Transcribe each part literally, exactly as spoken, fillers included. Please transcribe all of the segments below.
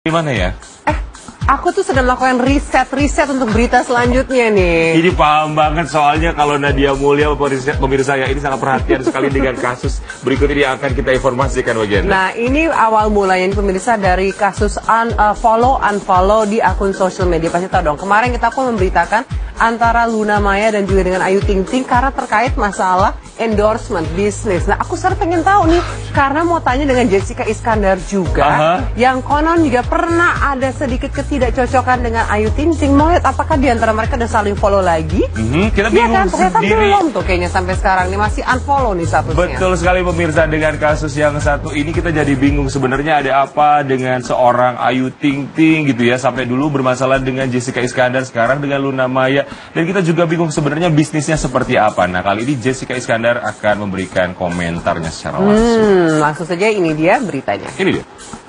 Gimana ya? Eh, aku tuh sedang melakukan riset-riset untuk berita selanjutnya nih. Ini paham banget soalnya kalau Nadia Mulya, pemirsa ya, ini sangat perhatian sekali dengan kasus berikut ini akan kita informasikan bagian. Nah, ini awal mulanya pemirsa dari kasus unfollow unfollow di akun sosial media. Pasti tahu dong. Kemarin kita pun memberitakan antara Luna Maya dan juga dengan Ayu Ting Ting karena terkait masalah endorsement bisnis. Nah, aku sekarang pengen tahu nih karena mau tanya dengan Jessica Iskandar juga, uh-huh. yang konon juga pernah ada sedikit ketidakcocokan dengan Ayu Ting Ting. Mau lihat apakah di antara mereka udah saling follow lagi? Mm-hmm, kita bingung ya kan? Ternyata sendiri. belum tuh kayaknya sampai sekarang nih masih unfollow nih statusnya. Betul sekali pemirsa, dengan kasus yang satu ini kita jadi bingung sebenarnya ada apa dengan seorang Ayu Ting Ting gitu ya, sampai dulu bermasalah dengan Jessica Iskandar, sekarang dengan Luna Maya, dan kita juga bingung sebenarnya bisnisnya seperti apa. Nah, kali ini Jessica Iskandar akan memberikan komentarnya secara langsung. Hmm, langsung saja ini dia beritanya. Ini dia.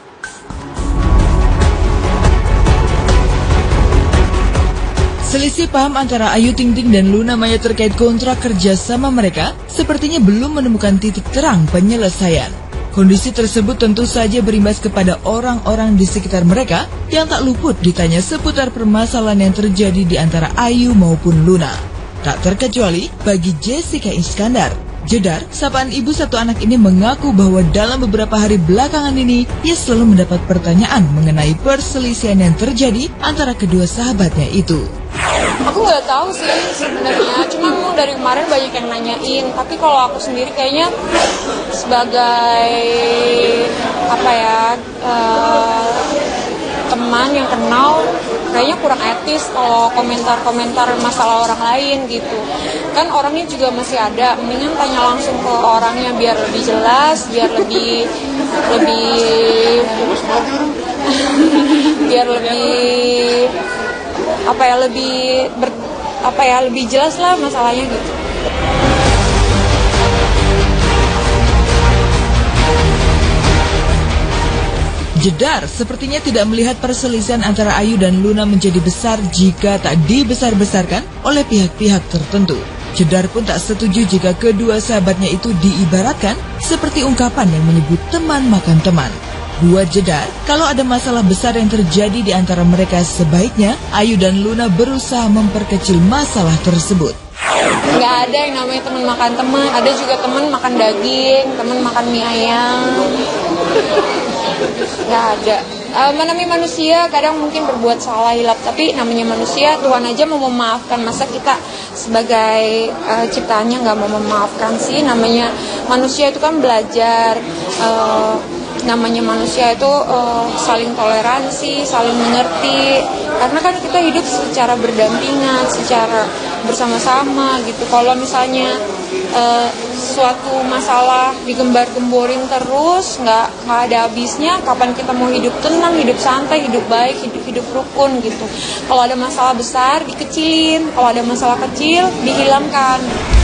Selisih paham antara Ayu Ting Ting dan Luna Maya terkait kontrak kerjasama mereka sepertinya belum menemukan titik terang penyelesaian. Kondisi tersebut tentu saja berimbas kepada orang-orang di sekitar mereka yang tak luput ditanya seputar permasalahan yang terjadi di antara Ayu maupun Luna. Tak terkecuali bagi Jessica Iskandar. Jedar, sapaan ibu satu anak ini mengaku bahwa dalam beberapa hari belakangan ini ia selalu mendapat pertanyaan mengenai perselisihan yang terjadi antara kedua sahabatnya itu. Aku nggak tahu sih sebenarnya, cuma memang dari kemarin banyak yang nanyain. Tapi kalau aku sendiri kayaknya sebagai apa ya uh, teman yang kenal, kayaknya kurang etis kalau komentar-komentar masalah orang lain gitu. Kan orangnya juga masih ada, mendingan tanya langsung ke orangnya biar lebih jelas, biar lebih lebih biar lebih apa ya lebih ber, apa ya lebih jelas lah masalahnya gitu. Jedar sepertinya tidak melihat perselisihan antara Ayu dan Luna menjadi besar jika tak dibesar-besarkan oleh pihak-pihak tertentu. Jedar pun tak setuju jika kedua sahabatnya itu diibaratkan seperti ungkapan yang menyebut teman makan teman. Buat Jedar, kalau ada masalah besar yang terjadi di antara mereka, sebaiknya Ayu dan Luna berusaha memperkecil masalah tersebut. Nggak ada yang namanya teman makan teman, ada juga teman makan daging, teman makan mie ayam. Nggak ada. Uh, namanya manusia kadang mungkin berbuat salah hilap, tapi namanya manusia, Tuhan aja mau memaafkan, masa kita sebagai uh, ciptaannya nggak mau memaafkan sih? Namanya manusia itu kan belajar, uh, namanya manusia itu uh, saling toleransi, saling mengerti, karena kan kita hidup secara berdampingan, secara bersama-sama gitu. Kalau misalnya uh, suatu masalah digembar-gemborin terus, nggak nggak ada habisnya, kapan kita mau hidup tenang, hidup santai, hidup baik, hidup hidup rukun gitu. Kalau ada masalah besar dikecilin, kalau ada masalah kecil dihilangkan.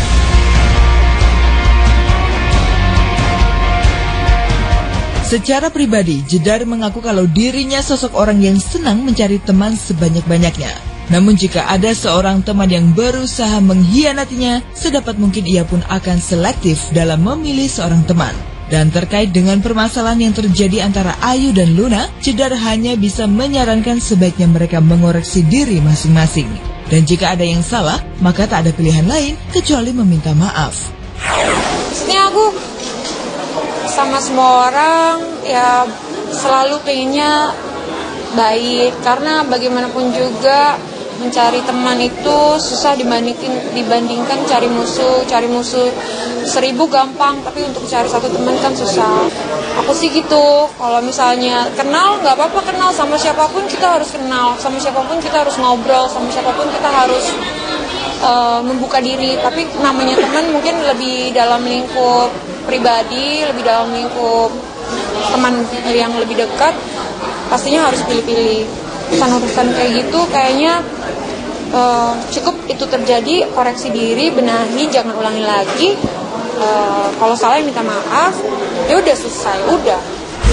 Secara pribadi, Jedar mengaku kalau dirinya sosok orang yang senang mencari teman sebanyak-banyaknya. Namun jika ada seorang teman yang berusaha mengkhianatinya, sedapat mungkin ia pun akan selektif dalam memilih seorang teman. Dan terkait dengan permasalahan yang terjadi antara Ayu dan Luna, Jedar hanya bisa menyarankan sebaiknya mereka mengoreksi diri masing-masing. Dan jika ada yang salah, maka tak ada pilihan lain kecuali meminta maaf. Maksudnya aku sama semua orang ya selalu pengennya baik, karena bagaimanapun juga mencari teman itu susah dibandingkan dibandingkan cari musuh. Cari musuh seribu gampang, tapi untuk cari satu teman kan susah. Aku sih gitu, kalau misalnya kenal nggak apa-apa, kenal sama siapapun kita harus kenal, sama siapapun kita harus ngobrol, sama siapapun kita harus uh, membuka diri. Tapi namanya teman mungkin lebih dalam lingkup pribadi, lebih dalam lingkup teman yang lebih dekat, pastinya harus pilih-pilih. Urusan-urusan kayak gitu kayaknya uh, cukup itu terjadi, koreksi diri, benahi, jangan ulangi lagi. Uh, kalau salah minta maaf, ya udah selesai, udah.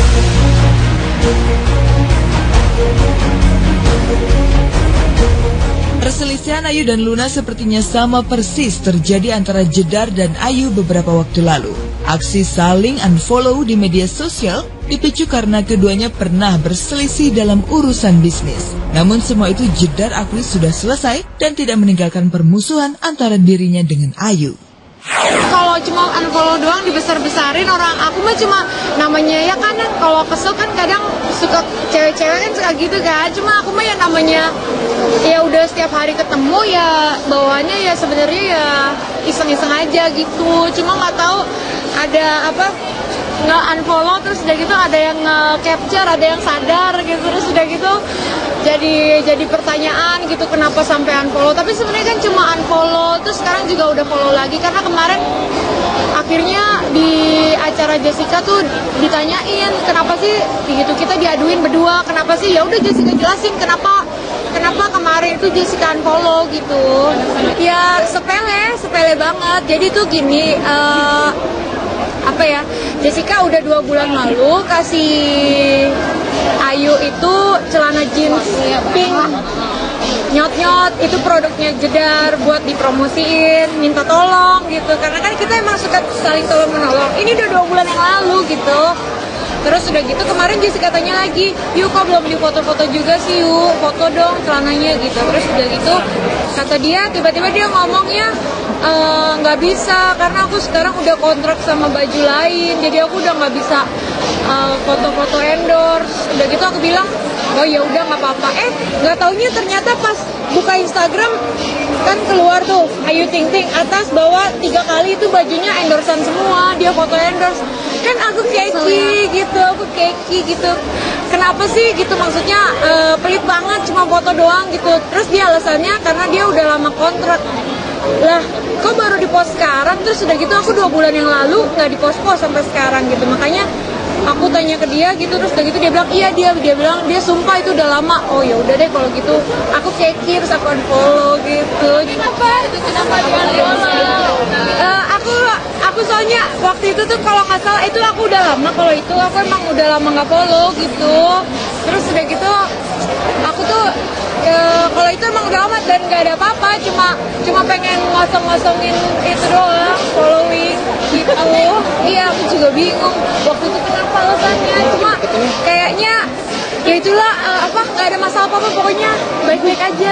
Perselisihan Ayu dan Luna sepertinya sama persis terjadi antara Jedar dan Ayu beberapa waktu lalu. Aksi saling unfollow di media sosial dipicu karena keduanya pernah berselisih dalam urusan bisnis. Namun semua itu jedar akui sudah selesai dan tidak meninggalkan permusuhan antara dirinya dengan Ayu. Kalau cuma unfollow doang dibesar-besarin orang, aku mah cuma namanya ya kan, kalau kesel kan kadang suka cewek-cewek kan suka gitu kan. Cuma aku mah ya namanya ya udah setiap hari ketemu ya bawaannya ya sebenarnya ya iseng-iseng aja gitu. Cuma nggak tahu ada apa nggak unfollow terus udah gitu ada yang nge-capture, ada yang sadar gitu, terus udah gitu jadi jadi pertanyaan gitu kenapa sampai unfollow. Tapi sebenarnya kan cuma unfollow terus sekarang juga udah follow lagi karena kemarin akhirnya di acara Jessica tuh ditanyain kenapa sih gitu, kita diaduin berdua kenapa sih, ya udah Jessica jelasin kenapa kenapa kemarin itu Jessica unfollow gitu. Ya sepele sepele banget. Jadi tuh gini, uh, apa ya, Jessica udah dua bulan lalu kasih Ayu itu celana jeans pink nyot-nyot, itu produknya Jedar buat dipromosiin, minta tolong gitu, karena kan kita emang suka saling tolong menolong. Ini udah dua bulan yang lalu gitu. Terus udah gitu kemarin Jessica tanya lagi, yuk kok belum di foto-foto juga sih, yuk foto dong celananya gitu. Terus udah gitu kata dia, tiba-tiba dia ngomongnya nggak e, bisa karena aku sekarang udah kontrak sama baju lain, jadi aku udah nggak bisa uh, foto-foto endorse. Udah gitu aku bilang, oh ya udah nggak apa-apa. Eh nggak taunya ternyata pas buka Instagram kan keluar tuh Ayu Ting Ting atas bawah tiga kali itu bajunya endorsean semua, dia foto endorse. Kan aku keki gitu, aku keki gitu. Kenapa sih gitu, maksudnya uh, pelit banget cuma foto doang gitu. Terus dia alasannya karena dia udah lama kontrak. Lah kok baru di post sekarang? Terus udah gitu aku dua bulan yang lalu nggak di post-post sampai sekarang gitu. Makanya aku tanya ke dia gitu, terus udah gitu dia bilang iya, dia dia bilang dia sumpah itu udah lama. Oh ya udah deh kalau gitu aku keki, terus aku unfollow gitu. Kenapa? Kenapa di unfollow? Uh, aku aku soalnya waktu itu tuh kalau nggak salah itu aku udah lama, kalau itu aku emang udah lama nggak follow gitu. Terus udah gitu aku tuh ya, kalau itu emang udah lama dan nggak ada apa-apa, cuma cuma pengen ngosong-ngosongin itu doang, following gitu. Iya aku juga bingung waktu itu kenapa alasannya, cuma kayaknya ya itulah uh, apa nggak ada masalah apa-apa, pokoknya baik-baik aja.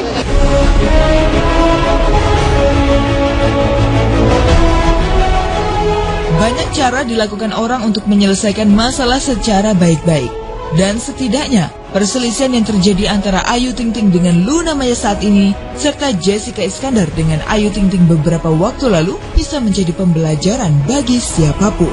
Banyak cara dilakukan orang untuk menyelesaikan masalah secara baik-baik. Dan setidaknya, perselisihan yang terjadi antara Ayu Ting Ting dengan Luna Maya saat ini, serta Jessica Iskandar dengan Ayu Ting Ting beberapa waktu lalu, bisa menjadi pembelajaran bagi siapapun.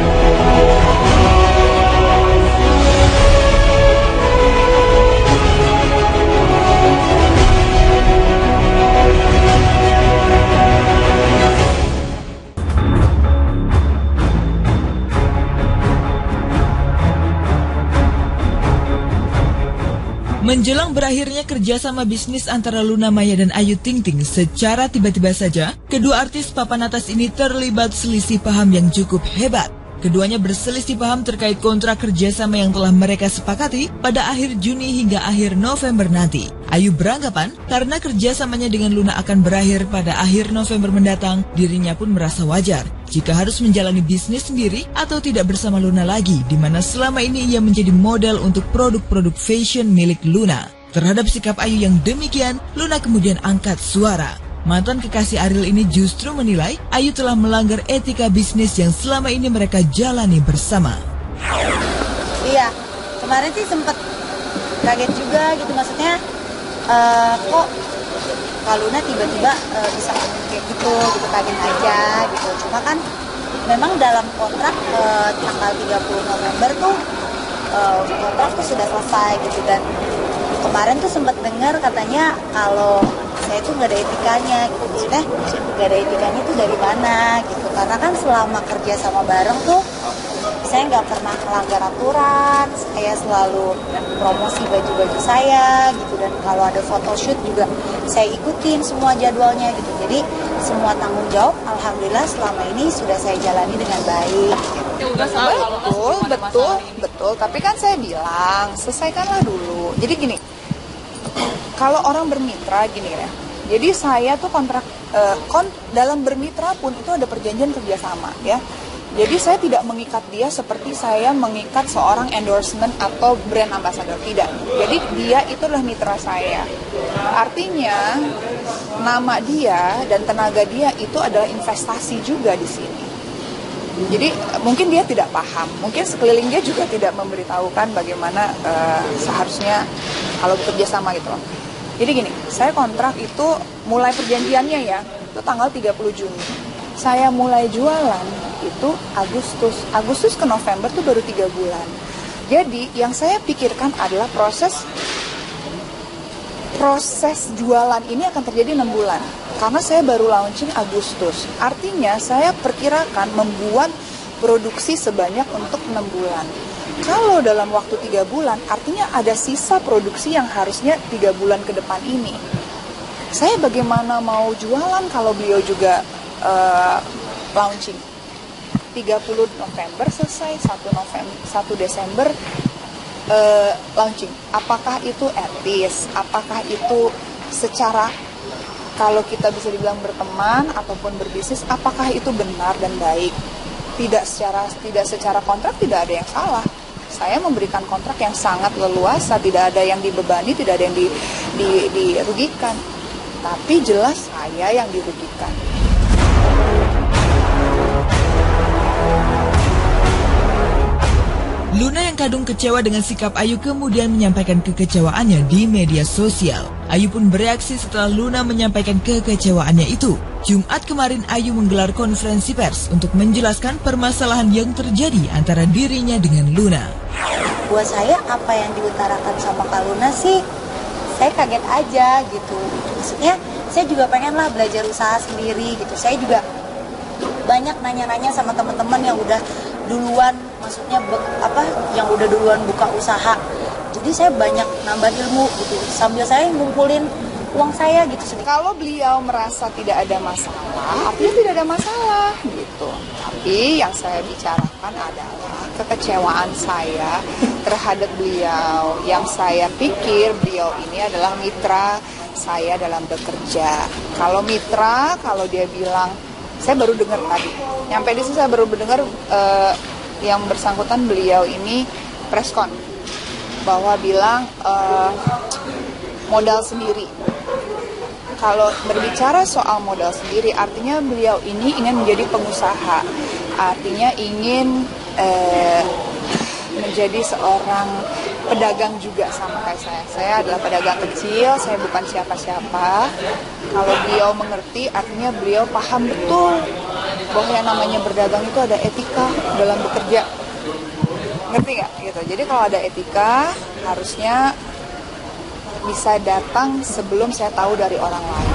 Menjelang berakhirnya kerjasama bisnis antara Luna Maya dan Ayu Ting Ting, secara tiba-tiba saja, kedua artis papan atas ini terlibat selisih paham yang cukup hebat. Keduanya berselisih paham terkait kontrak kerjasama yang telah mereka sepakati pada akhir Juni hingga akhir November nanti. Ayu beranggapan karena kerjasamanya dengan Luna akan berakhir pada akhir November mendatang, dirinya pun merasa wajar jika harus menjalani bisnis sendiri atau tidak bersama Luna lagi, di mana selama ini ia menjadi model untuk produk-produk fashion milik Luna. Terhadap sikap Ayu yang demikian, Luna kemudian angkat suara. Mantan kekasih Ariel ini justru menilai Ayu telah melanggar etika bisnis yang selama ini mereka jalani bersama. Iya, kemarin sih sempet kaget juga gitu, maksudnya uh, kok Kak Luna tiba-tiba uh, bisa kayak gitu, gitu kaget aja gitu. Cuma kan memang dalam kontrak uh, tanggal tiga puluh November tuh uh, kontrak tuh sudah selesai gitu, dan kemarin tuh sempat dengar katanya kalau saya tuh nggak ada etikanya gitu, maksudnya nggak ada etikanya tuh dari mana gitu, karena kan selama kerja sama bareng tuh saya nggak pernah melanggar aturan, saya selalu promosi baju-baju saya gitu, dan kalau ada photoshoot juga saya ikutin semua jadwalnya gitu, jadi semua tanggung jawab alhamdulillah selama ini sudah saya jalani dengan baik gitu. Betul, betul, betul, tapi kan saya bilang selesaikanlah dulu. Jadi gini, kalau orang bermitra gini ya, jadi saya tuh kontrak uh, kon, dalam bermitra pun itu ada perjanjian kerjasama ya. Jadi saya tidak mengikat dia seperti saya mengikat seorang endorsement atau brand ambassador, tidak. Jadi dia itu adalah mitra saya. Artinya nama dia dan tenaga dia itu adalah investasi juga di sini. Jadi mungkin dia tidak paham, mungkin sekeliling dia juga tidak memberitahukan bagaimana uh, seharusnya kalau bekerja sama gitu loh. Jadi gini, saya kontrak itu mulai perjanjiannya ya, itu tanggal tiga puluh Juni. Saya mulai jualan itu Agustus, Agustus ke November tuh baru tiga bulan. Jadi yang saya pikirkan adalah proses proses jualan ini akan terjadi enam bulan. Karena saya baru launching Agustus. Artinya saya perkirakan membuat produksi sebanyak untuk enam bulan. Kalau dalam waktu tiga bulan, artinya ada sisa produksi yang harusnya tiga bulan ke depan ini. Saya bagaimana mau jualan kalau beliau juga uh, launching? tiga puluh November selesai, satu November, satu Desember uh, launching. Apakah itu etis? Apakah itu secara, kalau kita bisa dibilang berteman ataupun berbisnis, apakah itu benar dan baik? Tidak secara tidak secara kontrak tidak ada yang salah. Saya memberikan kontrak yang sangat leluasa, tidak ada yang dibebani, tidak ada yang di, di, dirugikan. Tapi jelas saya yang dirugikan. Luna yang kadung kecewa dengan sikap Ayu kemudian menyampaikan kekecewaannya di media sosial. Ayu pun bereaksi setelah Luna menyampaikan kekecewaannya itu. Jumat kemarin Ayu menggelar konferensi pers untuk menjelaskan permasalahan yang terjadi antara dirinya dengan Luna. Buat saya apa yang diutarakan sama Kak Luna sih, saya kaget aja gitu. Maksudnya saya juga pengen lah belajar usaha sendiri gitu. Saya juga banyak nanya-nanya sama teman-teman yang udah duluan, maksudnya be, apa yang udah duluan buka usaha. Jadi saya banyak nambah ilmu gitu sambil saya ngumpulin uang saya gitu. Kalau beliau merasa tidak ada masalah, artinya tidak ada masalah gitu. Tapi yang saya bicarakan adalah kekecewaan saya terhadap beliau. Yang saya pikir beliau ini adalah mitra saya dalam bekerja. Kalau mitra, kalau dia bilang, saya baru dengar tadi, nyampe di sini saya baru mendengar uh, yang bersangkutan beliau ini preskon bahwa bilang uh, modal sendiri. Kalau berbicara soal modal sendiri, artinya beliau ini ingin menjadi pengusaha, artinya ingin uh, menjadi seorang pedagang juga sama kayak saya. Saya adalah pedagang kecil, saya bukan siapa-siapa. Kalau beliau mengerti, artinya beliau paham betul bahwa yang namanya berdagang itu ada etika dalam bekerja. Ngerti nggak? Gitu. Jadi kalau ada etika, harusnya bisa datang sebelum saya tahu dari orang lain.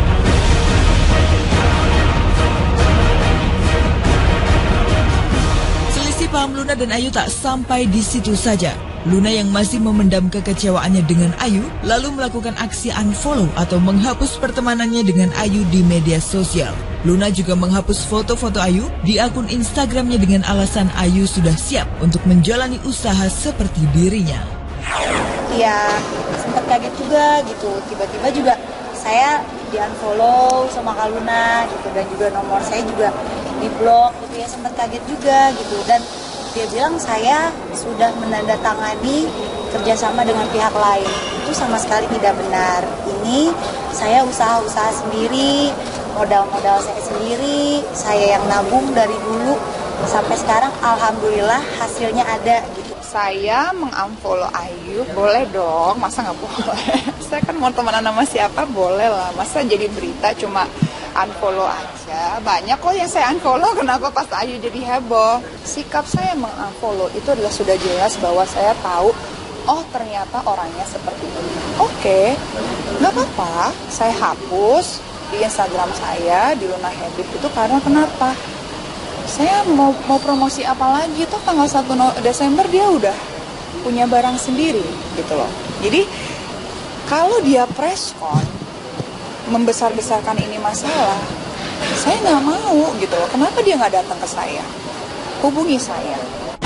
Selisih paham Luna dan Ayu tak sampai di situ saja. Luna yang masih memendam kekecewaannya dengan Ayu, lalu melakukan aksi unfollow atau menghapus pertemanannya dengan Ayu di media sosial. Luna juga menghapus foto-foto Ayu di akun Instagramnya dengan alasan Ayu sudah siap untuk menjalani usaha seperti dirinya. Ya, sempat kaget juga gitu. Tiba-tiba juga saya di-unfollow sama Kak Luna gitu, dan juga nomor saya juga di-blok gitu ya, sempat kaget juga gitu. Dan dia bilang saya sudah menandatangani kerjasama dengan pihak lain. Itu sama sekali tidak benar. Ini saya usaha-usaha sendiri, modal-modal saya sendiri, saya yang nabung dari dulu sampai sekarang, alhamdulillah hasilnya ada gitu. Saya mengunfollow Ayu, boleh dong, masa nggak boleh? Saya kan mau temenan sama siapa, boleh lah. Masa jadi berita cuma unfollow aja. Banyak kok yang saya unfollow, kenapa pas Ayu jadi heboh? Sikap saya mengunfollow itu adalah sudah jelas bahwa saya tahu, oh ternyata orangnya seperti ini. Oke, nggak apa-apa, saya hapus di Instagram saya, di Luna Habib itu karena kenapa? Saya mau mau promosi apa lagi? Tuh tanggal satu Desember dia udah punya barang sendiri gitu loh. Jadi kalau dia preskon membesar-besarkan ini masalah, saya nggak mau gitu loh. Kenapa dia nggak datang ke saya? Hubungi saya.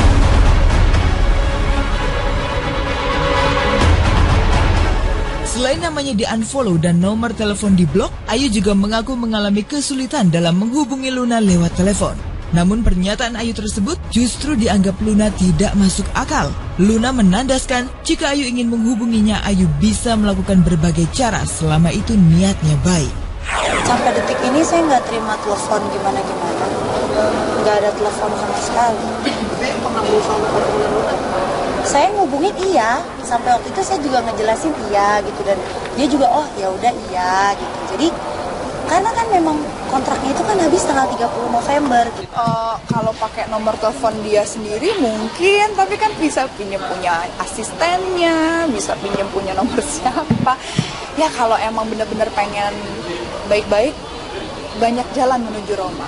Selain namanya di-unfollow dan nomor telepon di-blok, Ayu juga mengaku mengalami kesulitan dalam menghubungi Luna lewat telepon. Namun pernyataan Ayu tersebut justru dianggap Luna tidak masuk akal. Luna menandaskan jika Ayu ingin menghubunginya, Ayu bisa melakukan berbagai cara selama itu niatnya baik. Sampai detik ini saya nggak terima telepon gimana-gimana. Nggak ada telepon sama sekali. Saya ngubungin iya, sampai waktu itu saya juga ngejelasin iya gitu, dan dia juga oh ya udah iya gitu. Jadi karena kan memang kontraknya itu kan habis tanggal tiga puluh November gitu. Uh, kalau pakai nomor telepon dia sendiri mungkin, tapi kan bisa pinjam punya asistennya, bisa pinjam punya nomor siapa. Ya kalau emang benar-benar pengen baik-baik, banyak jalan menuju Roma.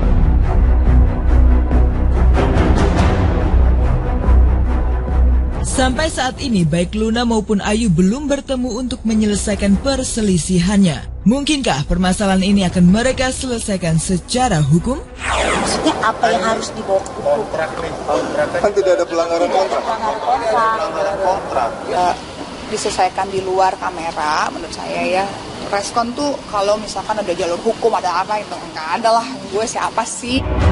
Sampai saat ini baik Luna maupun Ayu belum bertemu untuk menyelesaikan perselisihannya. Mungkinkah permasalahan ini akan mereka selesaikan secara hukum? Maksudnya apa yang harus dibawa ke hukum? Kan tidak ada pelanggaran kontrak. Pelanggaran kontrak. Ya, diselesaikan di luar kamera menurut saya ya. Respon tuh kalau misalkan ada jalur hukum, ada apa itu, nggak ada lah. Gue siapa sih?